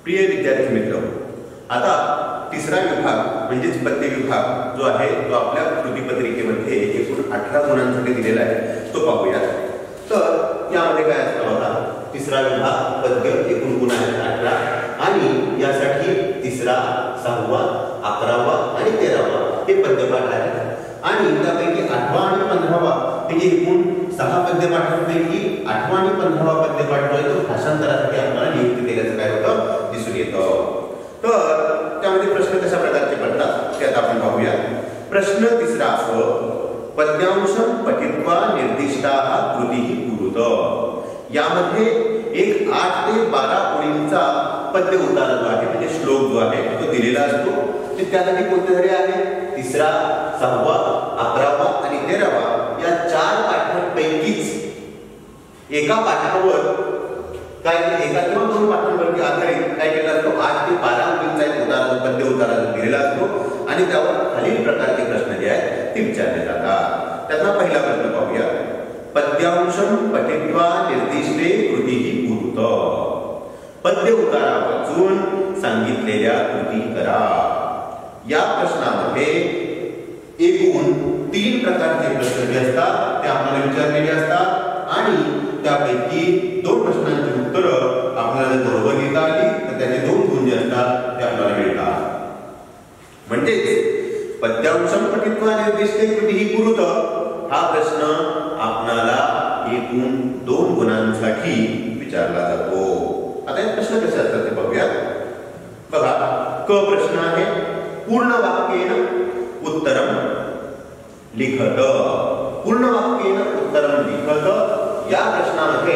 प्रिय विद्यार्थी मित्र, आता तिसरा विभाग म्हणजेच पद्य विभाग जो आहे तो आपल्या कृतीपत्रिकेमध्ये एकूण 18 गुणांसाठी दिलेला आहे तो पाहूया. तर यामध्ये काय असतं बघा, तिसरा विभाग पद्य एकूण गुण आहेत 18 आणि यासाठी तिसरा, 6वा, 11वा आणि 13वा हे पद्यपाठ आहे आणि त्यापैकी 8वा आणि 15वा हे एकूण 6 पद्यपाठांपैकी 8वा आणि 15वा पद्यपाठ जो आहे तो भाषांतरासाठी आपल्याला नियुक्त केल्याचं काय होतं दिसून येतं. तर त्यामध्ये प्रश्न कशा प्रकारचे पडतात ते आता आपण पाहूया. प्रश्न तिसरा असं, पद्यांशं पठित्वा निर्दिष्टाः कृतीः कुरुत. यामध्ये एक 8 ते 12 ओळींचा पद्य उतारा जो आहे म्हणजे श्लोक जो आहे तो दिलेला असतो. ते त्यासाठी कोणते धडे आहे, तिसरा, 6वा, 11वा आणि 13वा या 4 पाठांपैकीच एका पाठावर काय एका किंवा 2 पाठांवरती आधारित काय केला असतो 8 ते 12 ओळींचा एक उतारा पद्य उतारा दिलेला असतो आणि त्यावर खालील प्रकारचे प्रश्न जे आहेत ते विचारले जातात. त्यातला पहिला प्रश्न पाहूया. पद्यांशं पठित्वा निर्दिष्टे कृतीः कुरुत. पद्य उतारा वाचून सांगितलेल्या कृती करा. या प्रश्नामध्ये एकूण 3 प्रकारचे प्रश्न जे असतात ते आपल्याला विचारलेले असतात आणि त्यापैकी 2 प्रश्नांची उत्तरं आपल्याला बरोबर लिहिता आली तर त्याचे 2 गुण जे असतात ते आपल्याला मिळतात. म्हणजे पद्यांशं पठित्वा निर्दिष्टे कृतीः कुरुत हा प्रश्न आपल्याला एकूण 2 गुणांसाठी विचारला जातो. आता हे प्रश्न कसे असतात ते पाहूया. बघा, क प्रश्न आहे, पूर्ण वाक्येन उत्तरम लिखत. पूर्ण वाक्येन उत्तरम लिखत या प्रश्नामध्ये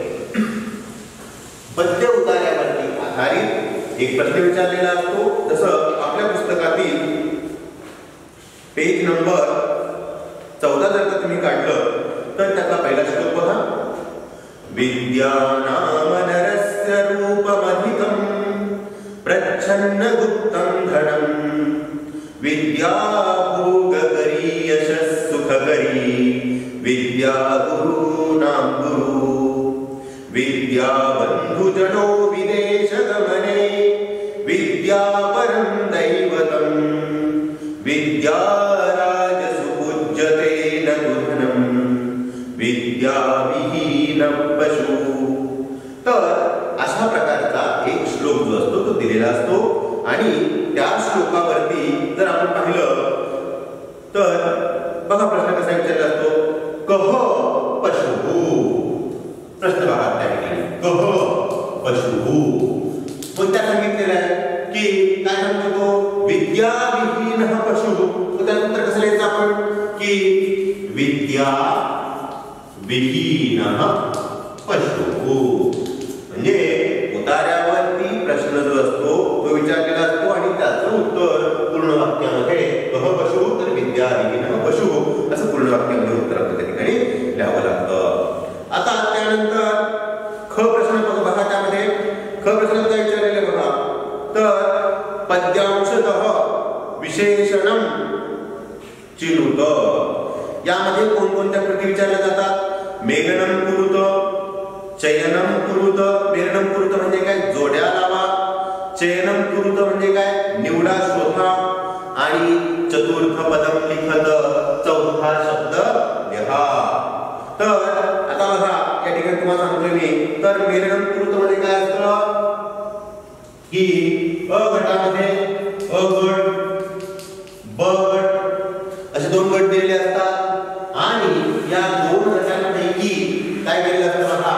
पद्य उतार्यावरती आधारित एक प्रश्न विचारलेला असतो. जसं आपल्या पुस्तकातील पेज नंबर 14 जर का तुम्ही काढलं तर त्याचा पहिला श्लोक बघा. विद्यानाम नरस्य रूपमधिकं प्रच्छन्न गुप्तं धनं विद्या भोगकरी यशः सुखकरी विद्या गुरूणां गुरु विद्या बन्धुजनो विदेशगमने विद्या परं दैवतं विद्या राजसुपूज्यते न धनं विद्या विहीनं पशु. तर अशा प्रकारचा एक श्लोक जो असतो तो दिलेला असतो आणि त्या श्लोकावरती जर आपण पाहिलं तर बघा प्रश्न कसा विचारला असतो, कह पशुः. प्रश्न बघा त्या ठिकाणी कह पशुः. मग त्या सांगितलेलं आहे की काय सांगतो तो विद्या विहीनः पशुः. तर त्याचं उत्तर कसं लिहायचं आपण की विद्या विहीनः पशुः. म्हणजे उतार्यावरती प्रश्न जो असतो तो विचारलेला असतो आणि त्याचं उत्तर पूर्ण वाक्यामध्ये कह पशु तर विद्या विहीनः पशुः असं पूर्ण वाक्यामध्ये उत्तर आपल्याला त्या ठिकाणी लिहावं लागतं. आता त्यानंतर ख प्रश्न बघा, त्यामध्ये ख प्रश्न काय विचारलेले बघा, तर पद्यांशतः विशेषणं चिनुत. यामध्ये कोणकोणत्या कृती विचारल्या जातात, मेलनं कुरुत, चयनं कुरुत. मेलनं कुरुत म्हणजे काय, जोड्या लावा. चयनं कुरुत म्हणजे काय, निवडा, शोधा. आणि चतुर्थ पदम लिखत, चौथा शब्द लिहा. तर आता बघा या ठिकाणी तुम्हाला सांगतोय मी, तर मेलनं कुरुत मध्ये काय असतं की अ गटामध्ये अ गट, ब गट असे 2 गट दिलेले असतात आणि या 2 गटांपैकी काय केलेलं असतं बघा,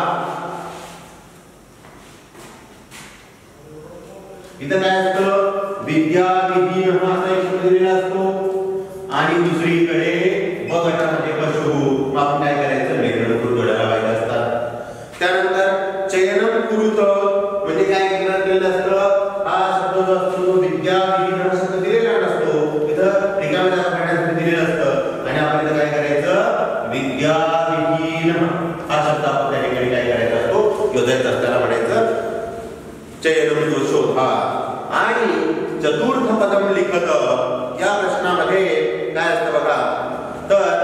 इथं काय असतं विद्या विहीन हा असा एक शब्द दिलेला असतो आणि दुसरीकडे ब गटामध्ये पशु. मग आपण काय करायचं, मेलनं कुरुत जोड्या लावायच्या असतात. त्यानंतर चयनं कुरुत म्हणजे काय केलेलं असतं, हा शब्द जो असतो तो विद्या विहीन हा शब्द दिलेला नसतो, इथं रिकाम्या जागा भरण्यासाठी दिलेलं असतं आणि आपण इथं काय करायचं, विद्या विहीन हा शब्द आपण त्या ठिकाणी काय करायचा असतो, योजायचा असताना म्हणायचं चयनं तो शोधा. आणि चतुर्थ पदम लिखत या प्रश्नामध्ये काय असतं बघा, तर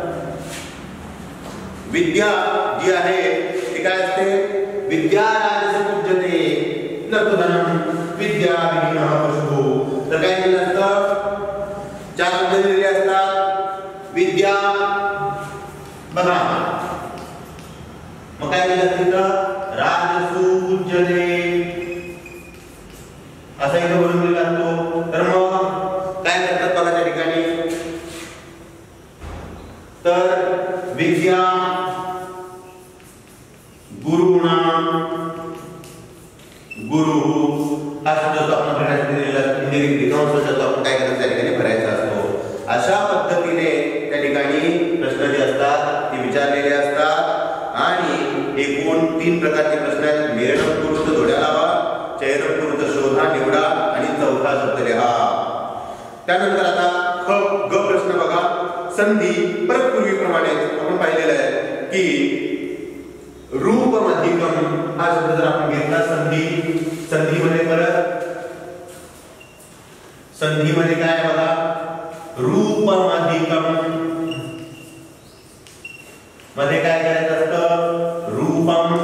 विद्या जी आहे ती काय असते, विद्या राजसुपूज्यते न धनं विद्याविहीनः पशुः. तर काय दिलं असतं? 4 शब्द दिलेले असतात. विद्या बघा मग काय दिलं तिथं राजसूज्यते असा इथं वरून दिला असतो. तर मग काय करतात बघा त्या ठिकाणी? तर विद्या गुरुणा गुरु हा शब्द आपण भरायचा दिलेला आपण काय करतो त्या ठिकाणी भरायचा असतो. अशा पद्धतीने त्या ठिकाणी प्रश्न जे असतात ते विचारलेले असतात आणि एकूण 3 प्रकारचे प्रश्न आहेत. मेरणम पुरुष जोड्या लावा, चैरम पुरुष शोधा निवडा आणि चौथा शब्द लिहा. त्यानंतर आता ख ग प्रश्न बघा. संधी परत पूर्वीप्रमाणे आपण पाहिलेलं आहे की रूपमधिकम हा शब्द जर आपण घेतला संधीमध्ये परत संधीमध्ये काय बघा रूपमधिकम मध्ये काय करायचं असतं? रूपम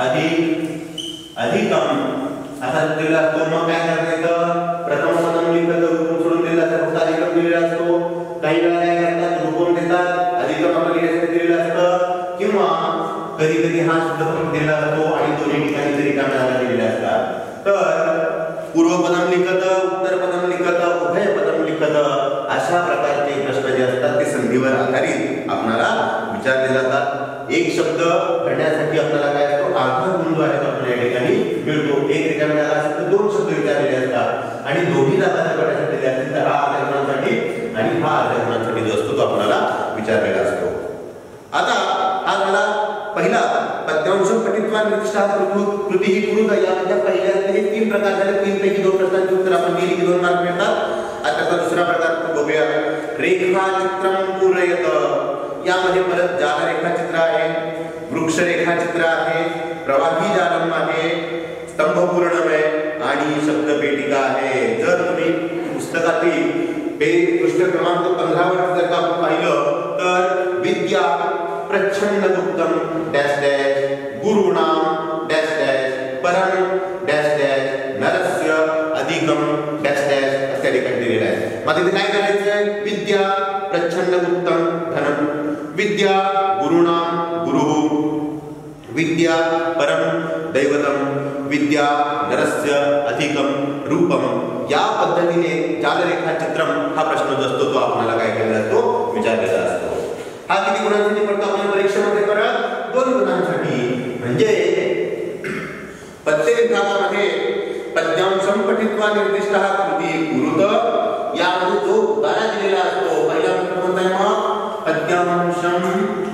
अधिकम असा दिलेला असतो. मग काय करायचं? प्रथम पदम लिखत रूपम सोडून दिलेला असतो, फक्त अधिकम दिलेला असतो. काही वेळा काय करतात? रूपम देतात, अधिकम आपण दिलेलं असतं किंवा कधी कधी हा शब्द पण दिलेला असतो आणि दोन्ही ठिकाणी जरी कानाला दिलेले असतात. तर पूर्वपदम लिखत, उत्तरपदम लिखत, उभयपदम लिखत अशा प्रकारचे प्रश्न जे असतात ते संधीवर आधारित आपल्याला विचारले जातात. एक शब्द भरण्यासाठी आपल्याला काय असतो? अर्धा गुण आहे तो आपल्या ठिकाणी मिळतो. एक ठिकाणी असेल 2 शब्द विचारलेले असतात आणि दोन्ही जागा भरण्यासाठी असतील तर हा अर्ध्या गुणांसाठी आणि हा अर्ध्या गुणांसाठी जो असतो तो आपल्याला विचारलेला असतो. आता हा झाला पहिला पद्यांश पठित्वा निर्दिष्ट कृती ही कुरुत. यामध्ये पहिल्यातले 3 प्रकार झाले. 3 पैकी 2 प्रश्नांची उत्तर आपण दिली की 2 मार्क मिळतात. आता दुसरा प्रकार बघूया. रेखाचित्रम पूरयत. यामध्ये परत जाल रेखाचित्र आहे, वृक्ष रेखाचित्र आहे, प्रवाही जालम आहे, स्तंभ पूर्णम आहे आणि शब्दपेटिका आहे. जर तुम्ही पुस्तकातील पृष्ठ क्रमांक 15 वर जर का आपण पाहिलं तर विद्या प्रच्छन्न गुप्तम डॅश डॅश गुरुणाम डॅश डॅश परम डॅश डॅश नरस्य अधिकम डॅश डॅश त्या ठिकाणी दिलेलं आहे. मग इथे काय करायचं? विद्या प्रच्छन्न गुप्तम धनम, विद्या गुरुणाम गुरुः, विद्या परम दैवतम, विद्या नरस्य अधिकम रूपम. या पद्धतीने जालरेखाचित्रम हा प्रश्न जो असतो तो आपल्याला काय केलेला असतो? विचारलेला असतो. हा किती गुणांसाठी पडतो आपल्या परीक्षेमध्ये? परत 2 गुणांसाठी. म्हणजे पद्य विभागामध्ये पद्यांशम पठित्वा निर्दिष्ट कृती कुरुत यामध्ये जो उतारा दिलेला असतो पहिला प्रश्न कोणता आहे? मग पद्यांशम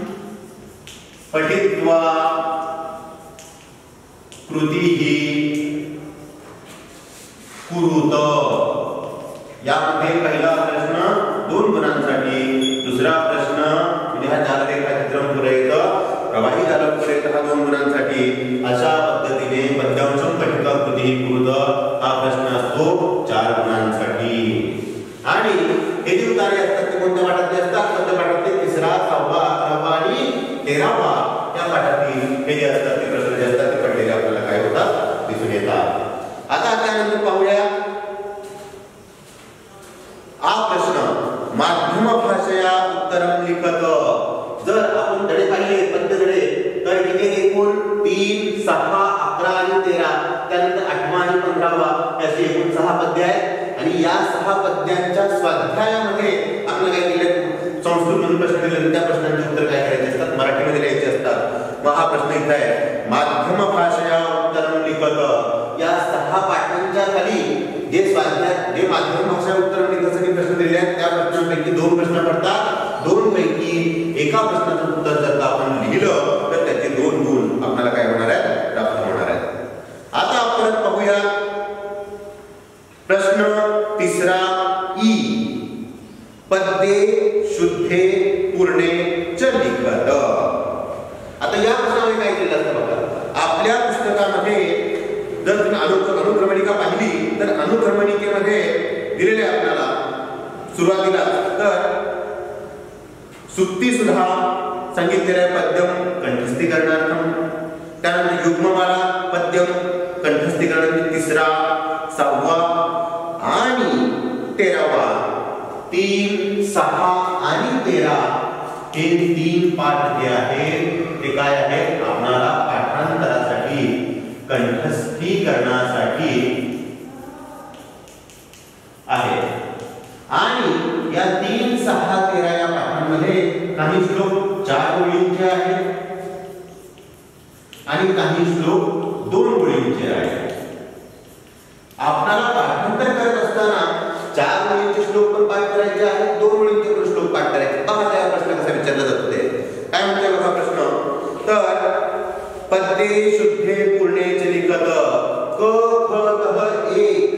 पठित्वा कृती ही कुरुत. यामध्ये पहिला प्रश्न 2 गुणांसाठी, दुसरा प्रश्न म्हणजे हा जालरेखाचित्रम पूरयत, प्रवाही जालम पूरयत हा 2 गुणांसाठी. अशा पद्धतीने पद्यांशम पठित्वा कृती ही कुरुत हा प्रश्न असतो 4 गुणांसाठी. आणि हे जे उतारे असतात ते कोणत्या पाठातले असतात? कोणत्या पाठातले? 3रा, 6वा, 11वा आणि 13वा या पाठातील हे जे असतात ते प्रश्न जे असतात ते पडलेले आपल्याला काय होतात? दिसून येतात. आता त्यानंतर पाहूया हा प्रश्न माध्यम भाषया उत्तरम लिखत. जर आपण धडे पाहिले पद्य धडे तर इथे एकूण 3, 6, 11 आणि 13 त्यानंतर 8वा आणि 15वा असे एकूण 6 पद्य आहेत. आणि या 6 पद्यांच्या स्वाध्यायामध्ये आपण काय केले? संस्कृतमधून प्रश्न दिले, त्या प्रश्नांची उत्तर काय करायचे असतात? मराठीमध्ये लिहायचे असतात. मग हा प्रश्न इथे आहे माध्यम भाषया उत्तरम लिखत. या 6 पाठांच्या खाली जे स्वाध्याय जे माध्यम भाषा उत्तरम लिखतसाठी प्रश्न दिलेले आहेत त्या प्रश्नांपैकी 2 प्रश्न पडतात. 2 पैकी एका प्रश्नाचं उत्तर जर का आपण लिहिलं तर त्याचे 2 गुण आपल्याला काय होणार आहेत? प्राप्त होणार आहेत. आता आपण पाहूया प्रश्न 3रा ई. पद्ये शुद्धे पूर्णे च लिखत. आता या प्रश्नामध्ये काय केलं असतं बघा. आपल्या पुस्तकामध्ये जर तुम्ही अनुक्रमणिका पाहिली तर अनुक्रमणिकेमध्ये दिलेले आपल्याला सुरुवातीला तर सुक्ती सुद्धा सांगितलेलं आहे पद्यम कंठस्थीकरणार्थम. त्यानंतर युग्ममाला पद्यम कंठस्थीकरण 3रा, 6वा 3, 6 आणि 13 हे 3 पाठ जे आहेत ते काय आहेत आपणाला पाठांतरासाठी कंठस्थीकरणासाठी आहे. आणि या 3, 6, 13 या पाठांमध्ये काही श्लोक 4 ओळींचे आहेत आणि काही श्लोक 2 ओळींचे आहेत. आपल्याला पाठांतर करत असताना 4 ओळींचे श्लोक पण पाठ करायचे आहेत, 2 ओळींचे पण श्लोक पाठ करायचे. पहा त्या प्रश्न कसा विचारला जातो ते काय म्हणते बघा प्रश्न. तर पद्ये शुद्धे पूर्णे च लिखत क ख ग 1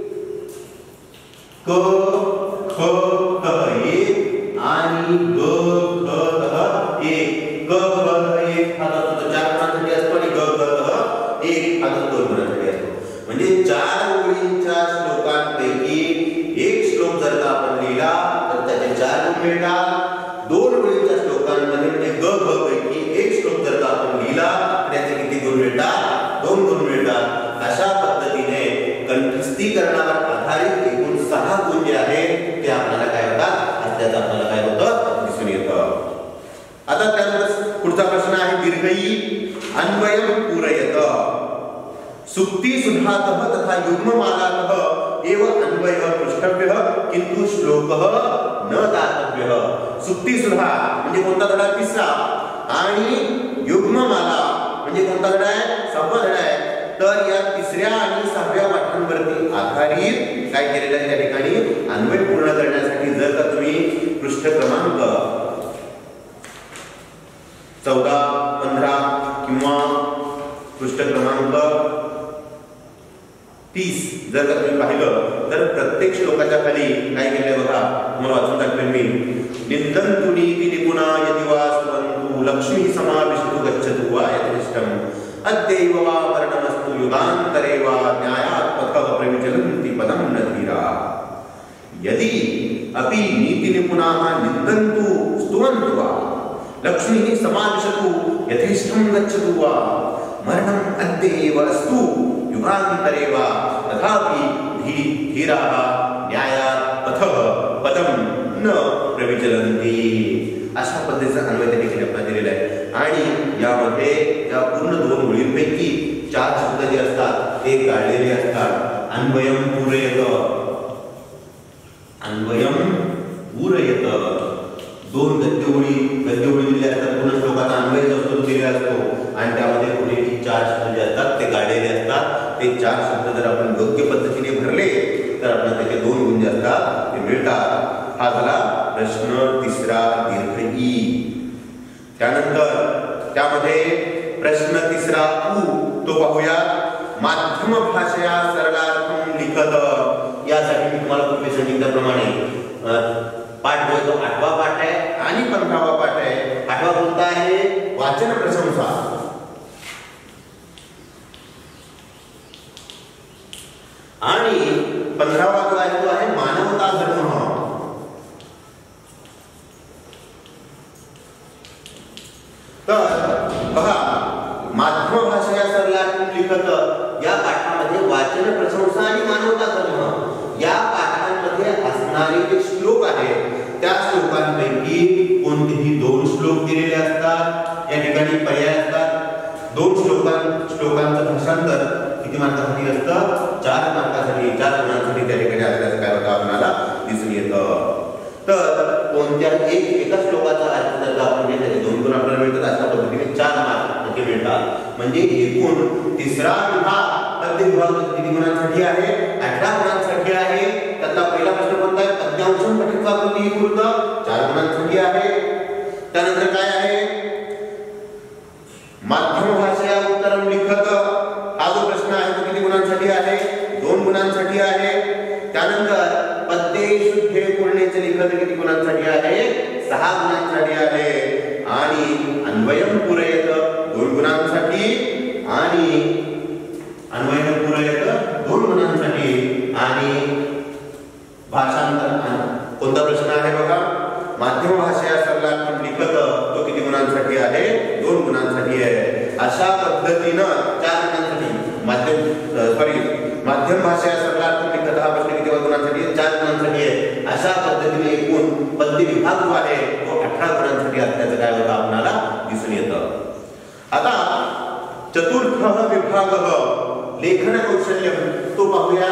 क ख ग 1 आणि ग ख ग 1 क ख ग 1 हा तो 4 गुणांसाठी असतो आणि ग ख ग 1 हा 2 गुणांसाठी असतो. म्हणजे 4 ओळींच्या श्लोकांपैकी एक श्लोक जर का आपण लिहिला तर त्याचे 4 गुण मिळतात. 2 ओळींच्या श्लोकांमध्ये म्हणजे ग ख पैकी एक श्लोक जर का आपण लिहिला त्याचे किती गुण मिळतात 2 गुण मिळतात. अशा पद्धतीने कंठस्थीकरणावर आधारित एकूण 6 गुण जे आहेत ते आपल्याला काय होतात त्याचा आपल्याला काय होतं दिसून येतं. आता त्यानंतर पुढचा प्रश्न आहे दीर्घई अन्वयं पूरयत सुक्ति सुधातः तथा युग्ममालातः एव अन्वयः पृष्ठव्यः किंतु श्लोकः न दातव्यः. सुक्ति सुधा म्हणजे कोणता धडा 3रा आणि युग्ममाला म्हणजे कोणता धडा आहे 6वा धडा आहे. तर या 3ऱ्या आणि 6व्या पाठांवरती आधारित काय केलेलं आहे त्या ठिकाणी अन्वय पूर्ण करण्यासाठी जर का तुम्ही पृष्ठ क्रमांक 14, 15 किंवा पृष्ठ क्रमांक 30 जर का तुम्ही पाहिलं तर प्रत्येक श्लोकाच्या खाली काय केलंय बघा. तुम्हाला वाचून दाखवेन मी. निंदन्तु नीति निपुणा यदि वा स्तवन्तु लक्ष्मी समाविशतु गच्छतु वा यथेष्टम् अद्यैव वा वर्णमस्तु युगान्तरे वा न्यायात् पथः प्रविचलन्ति पदं न धीरा. यदि अपि नीति निपुणाः निन्दन्तु स्तुवन्तु वा लक्ष्मी समाविशतु यथेष्टं गच्छतु वा मरणम् अद्यैव अस्तु युगान्तरे वा तथापि धीराः न्यायात् पथः पदं न प्रविचलन्ति. अशा पद्धतीचा अन्वय त्या ठिकाणी आपल्याला दिलेला आहे. आणि यामध्ये या पूर्ण 2 ओळींपैकी 4 शब्द जे असतात ते गाळलेले असतात. अन्वयं पूरयत अन्वयं पूरयत 2 गद्य ओळी दिलेल्या असतात. पूर्ण श्लोकाचा अन्वय जो असतो दिलेला असतो आणि त्यामध्ये पुढे 4 शब्द जे असतात ते गाळलेले असतात. ते 4 शब्द जर आपण योग्य पद्धतीने भरले तर आपल्याला त्याचे 2 गुण जे असतात ते मिळतात. हा झाला प्रश्न 3रा दीर्घ ई. त्यानंतर त्यामध्ये प्रश्न 3रा उ तो पाहूया. माध्यम भाषया सरलार्थम लिखत. यासाठी मी तुम्हाला पूर्वी सांगितल्याप्रमाणे पाठ जो 8वा पाठ आहे आणि 15वा पाठ आहे. 8वा कोणता आहे वाचन प्रशंसा आणि 15वा जो आहे तो आहे मानवता धर्म. तर बघा माध्यम भाषा सरलार्थम लिखत या पाठामध्ये वाचन प्रशंसा आणि मानवता धर्म या पाठांमध्ये असणारे जे श्लोक आहेत त्या श्लोकांपैकी कोणतेही 2 श्लोक दिलेले असतात. या ठिकाणी पर्याय असतात. 2 श्लोकांचं भाषांतर किती मार्कासाठी असतं 4 मार्कासाठी 4 गुणांसाठी त्या ठिकाणी असल्याचं काय होतं आपल्याला दिसून येतं. तर कोणत्याही एका श्लोकाचा अर्थ जर आपण घेतला तर 2 गुण आपल्याला मिळतात. अशा पद्धतीने 4 मार्क मिळतात. म्हणजे एकूण 3रा विभाग पद्य विभाग किती गुणांसाठी आहे 18 गुणांसाठी आहे. त्यातला पहिला प्रश्न कोणता आहे पद्यांशं पठित्वा कृती पूर्ण 4 गुणांसाठी आहे. त्यानंतर काय आहे माध्यम भाषया उत्तरम लिखत हा जो प्रश्न आहे तो किती गुणांसाठी आहे 2 गुणांसाठी आहे. त्यानंतर पद्ये शुद्धे पूर्णे च लिखत किती गुणांसाठी आहे 6 गुणांसाठी आहे. आणि अन्वयं पूरयत 2 गुणांसाठी आणि अन्वयं पूरयत 2 गुणांसाठी. आणि भाषांतर कोणता प्रश्न आहे बघा माध्यम भाषया सरलार्थम लिखत तो किती गुणांसाठी आहे 2 गुणांसाठी आहे. अशा पद्धतीने 4 गुणांसाठी माध्यम मध्यम भाषा सरलार्थक लिखत हा प्रश्न किती गुणांसाठी आहे? 4 गुणांसाठी आहे. अशा पद्धतीने एकूण पद्य विभाग जो आहे तो 18 गुणांसाठी असल्याचं काय होतं आपल्याला दिसून येतं. आता चतुर्थ विभाग लेखन कौशल्य तो पाहूया.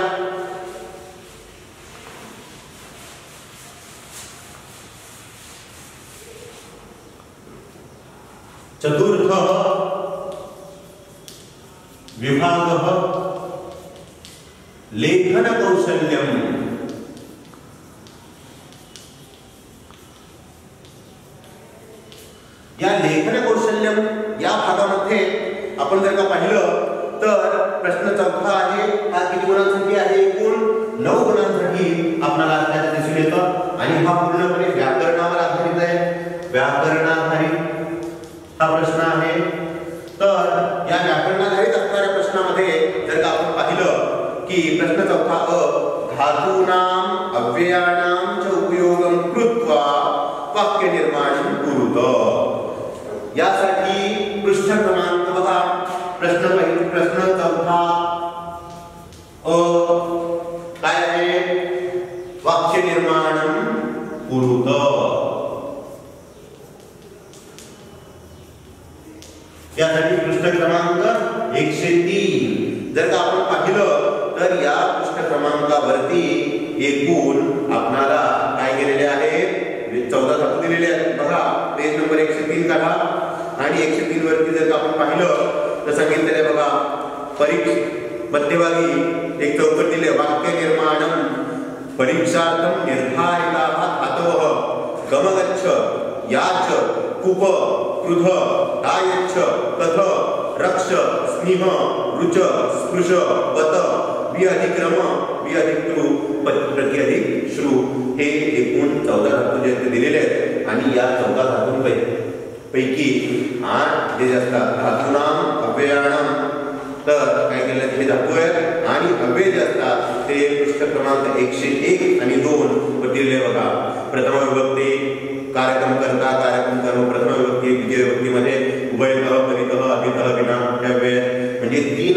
चतुर्थ विभाग लेखन कौशल्यम. या लेखन कौशल्यम या भागामध्ये आपण जर का पाहिलं तर प्रश्न चौथा आहे हा किती गुणांसाठी आहे? एकूण 9 गुणांसाठी आपल्याला असल्याचं दिसून येतं आणि हा पूर्णपणे व्याकरणावर आधारित आहे. व्याकरणाधारित हा प्रश्न आहे. तर या व्याकरणाधारित असणाऱ्या प्रश्नामध्ये जर का आपण पाहिलं की प्रश्न चौथा धातूनाम अव्ययानाम च उपयोगम कृत्वा वाक्य निर्माण कुरुत. यासाठी पृष्ठ क्रमांक बघा. प्रश्न चौथा काय आहे? वाक्य निर्माण कुरुत. यासाठी पृष्ठ क्रमांक 103 जर का आपण पाहिलं तर या पृष्ठ क्रमांकावरती एकूण आपणाला काय केलेले आहे? 14 धातू दिलेले आहेत. बघा पेज नंबर 103 काढा आणि 103 वरती जर का आपण पाहिलं तर सांगितलेलं आहे बघा परीक्षा मध्यभागी एक चौकट दिले. वाक्य निर्माणम परीक्षार्थम निर्धारिताः धातवः गमगच्छ याच कुप क्रुध दायच्छ कथ रक्ष स्निह रुच स्पृश बत विअधिक्रम विअधिकृ प्रति अधिक श्रु हे एकूण 14 धातू जे दिलेले आहेत आणि या 14 धातूंपैकी 8 जे असतात धातूनाम अव्ययानाम तर काय केलं हे धातू आहेत आणि अव्यय जे असतात ते पृष्ठ क्रमांक 101 आणि 2 दिलेले बघा. प्रथम विभक्ती कार्यक्रम करता कार्यक्रम कर्म प्रथम विभक्ती द्वितीय विभक्तीमध्ये उभयतः परितः अधितः विना हे अव्यय म्हणजे 3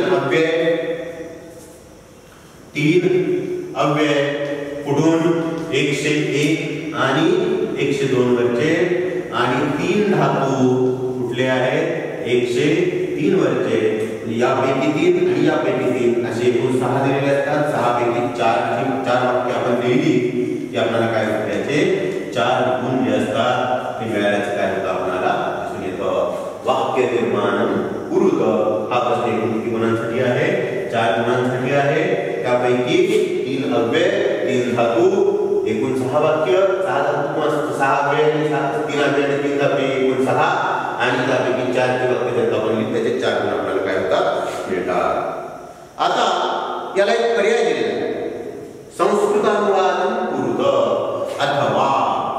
अव्यय पुढून 101 आणि 102 वरचे आणि 3 धातू कुठले आहेत? 103 वरचे. यापैकी 3 आणि यापैकी 3 असे एकूण 6 दिलेले असतात. 6 पैकी 4 वाक्य आपण लिहिली की आपल्याला काय होतं? याचे 4 गुण जे असतात ते मिळाल्याचं काय होतं आपल्याला दिसून येतं. वाक्य निर्माण कुरुत हा प्रश्न एकूण किती गुणांसाठी आहे? 4 गुणांसाठी आहे. त्यापैकी 3 अव्यय 3 धातू एकूण 6 वाक्य 6 धातू 6 अव्यय 3 अव्यय आणि 3 धातू एकूण 6 आणि त्यापैकी 4 चे वाक्य जर आपण लिहिले त्याचे 4 गुण आपल्याला काय होतात? मिळतात. आता याला एक पर्याय दिलेला आहे. संस्कृतानुवादम कुरुत अथवा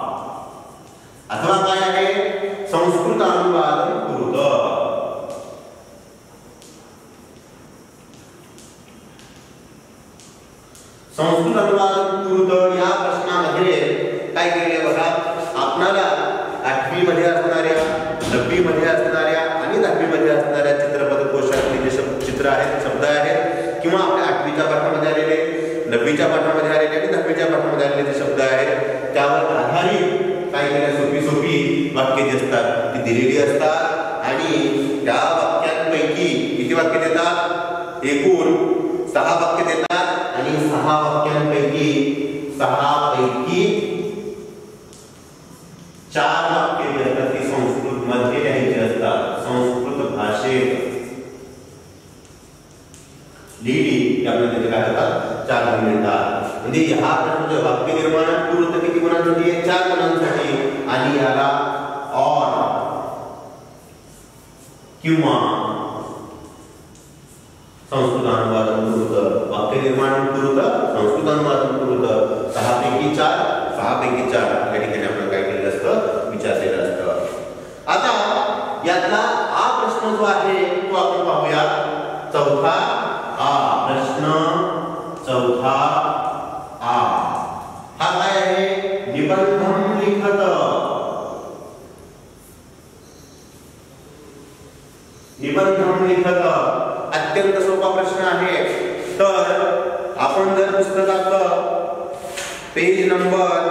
काय आहे? संस्कृतानुवादम कुरुत. संस्कृत अनुवादम कुरुत या प्रश्नामध्ये काय केले बघा. आपणाला 8वी मध्ये असणाऱ्या 9वी मध्ये असणाऱ्या आणि 10वी मध्ये असणाऱ्या चित्रपट कोशातले जे चित्र आहेत शब्द आहेत किंवा आपल्या 8वीच्या पाठामध्ये आलेले 9वीच्या पाठामध्ये आलेले आणि 10वीच्या पाठामध्ये आलेले जे शब्द आहेत त्यावर आधारित काय केलं सोपी वाक्य जे असतात ती दिलेली असतात आणि त्या वाक्यांपैकी किती वाक्य देतात? एकूण 6 वाक्य देतात आणि 6 वाक्यांपैकी 4 वाक्य जे असतात ती संस्कृत मध्ये लिहायची असतात. संस्कृत भाषेत लिहिली की आपल्याला तिथे काय होतात? 4 गुण मिळतात. म्हणजे हा प्रश्न वाक्य निर्माण कुरुत किती गुणांसाठी आहे? 4 गुणांसाठी. आणि याला और किंवा संस्कृत अनुवादन कुरुत वाक्य निर्माण कुरुत संस्कृत अनुवादन कुरुत 6 पैकी 4 या ठिकाणी आपण काय केलेलं असतं? विचारलेलं असतं. आता यातला हा प्रश्न जो आहे तो आपण पाहूया. चौथा प्रश्न चौथा हा काय आहे? निबंधम लिखत. निबंधम लिखत अत्यंत सोपा प्रश्न आहे. तर आपण जर पुस्तकाचं पेज नंबर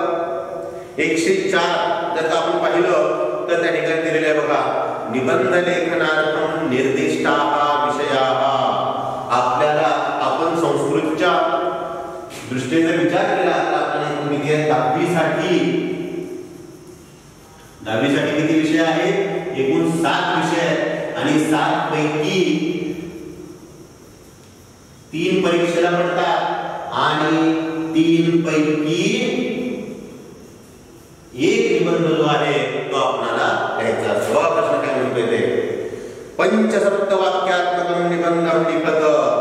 104 जर आपण पाहिलं तर त्या ठिकाणी दिलेलं आहे बघा, निबंध लेखनार्थम निर्दिष्टाः विषयाः. आपल्याला आपण संस्कृतच्या दृष्टीने जर विचार केला तर आपण किती आहे, 10वी साठी किती विषय आहेत, एकूण 7 विषय आहेत आणि 7 पैकी 3 परीक्षेला पडतात आणि 3 पैकी एक निबंध जो आहे तो आपल्याला लिहायचा असतो. प्रश्न काय म्हणतोय ते, पंचसप्तवाक्यात्मकं निबंधं लिखत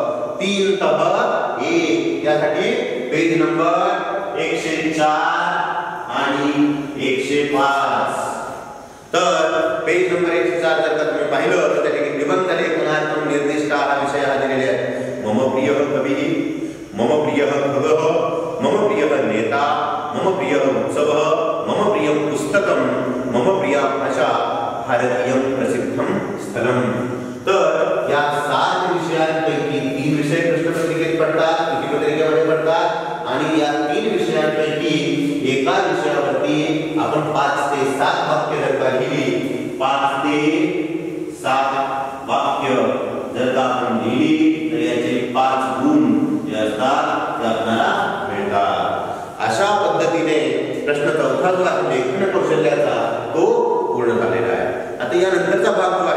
3 यासाठी पेज नंबर 104 आणि 105. तर पेज नंबर 104 जर का तुम्ही पाहिलं तर त्या ठिकाणी निबंध लेखनार्थम निर्दिष्टाः विषयाः दिलेले आहेत. मम प्रियः कविः, मम प्रियः खगः, मम प्रियः नेता, मम प्रियः उत्सवः, मम प्रियं पुस्तकं, मम प्रिया भाषा, भारतीयं प्रसिद्धं स्थलम. तर या 7 विषयांपैकी 3 विषय प्रश्नपत्रिकेत पडतात, कृतीपत्रिकेमध्ये पडतात आणि या 3 विषयांपैकी एका विषयावरती आपण 5 ते 7 वाक्य जर का लिहिली, 5 ते 7 वाक्य जर का आपण लिहिली तर याचे 5 गुण जे असतात ते आपल्याला मिळतात. अशा पद्धतीने प्रश्न 4 जो आहे लेखन कौशल्याचा तो पूर्ण झालेला आहे. आता या नंतरचा भाग जो